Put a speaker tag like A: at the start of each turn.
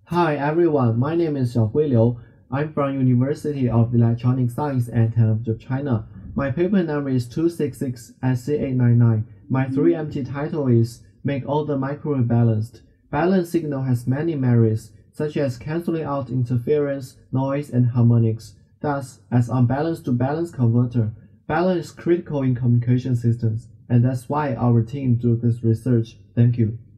A: Hi everyone, my name is Xiaohui Liu. I'm from University of Electronic Science and Technology of China. My paper number is 266SC899. My 3MT title is Make all the microwave balanced. Balanced signal has many merits, such as canceling out interference, noise, and harmonics. Thus, as unbalanced to balanced converter, balance is critical in communication systems, and that's why our team do this research. Thank you.